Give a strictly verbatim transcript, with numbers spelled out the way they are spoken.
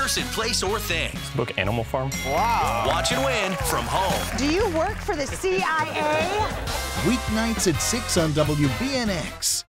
person, place, or thing. Book Animal Farm. Wow. Watch and win from home. Do you work for the C I A? Weeknights at six on W B N X.